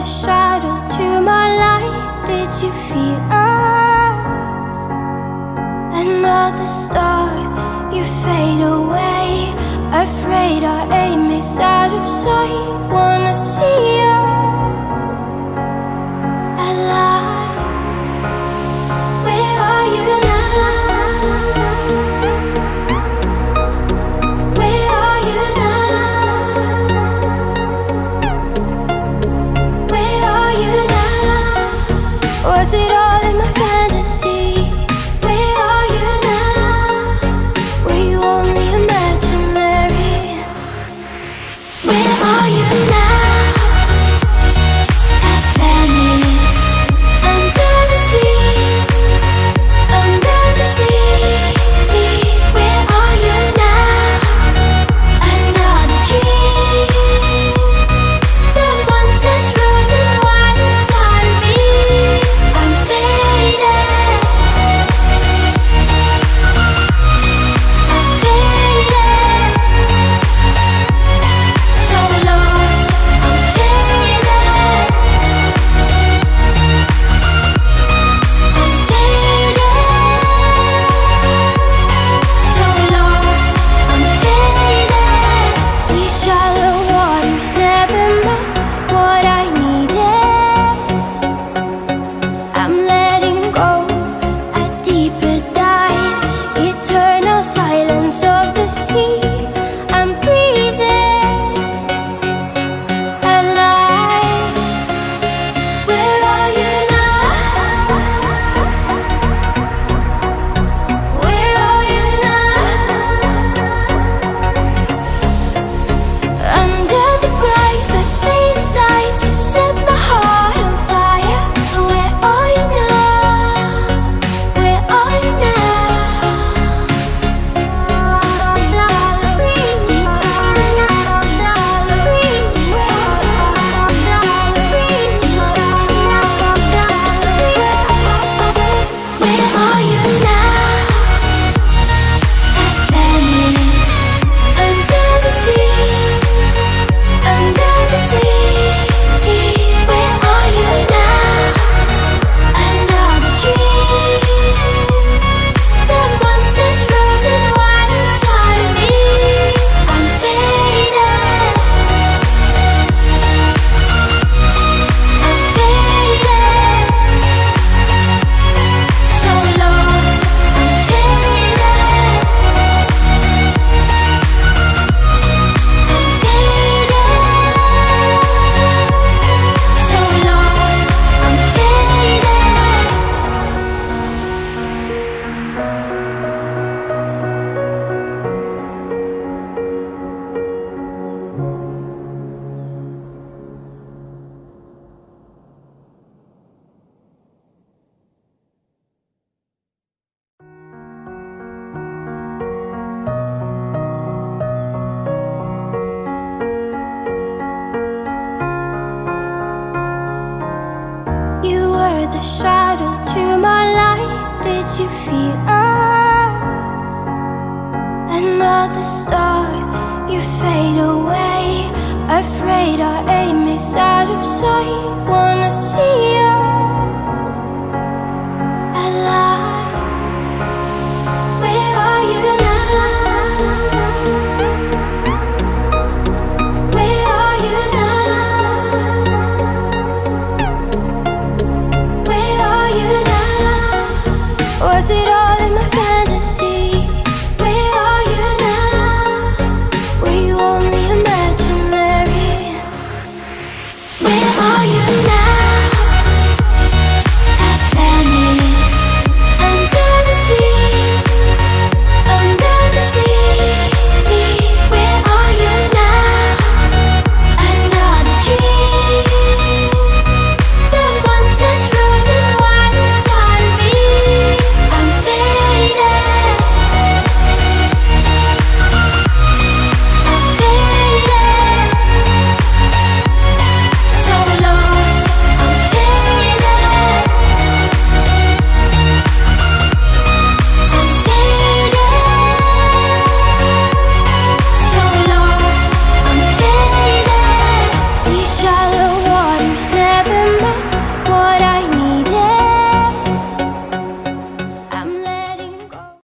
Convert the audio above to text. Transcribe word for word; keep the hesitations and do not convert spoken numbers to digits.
the shadow to my light. Did you feel us? Another star, you fade away. Afraid our aim is out of sight. Wanna see us alive. Where are you now? Where are you now? Where are you now? Was it all in my fantasy? Where are you now? Were you only imaginary? Where are you now? The shadow to my light. Did you feel us? Another star, you fade away. Afraid our aim is out of sight. Wanna see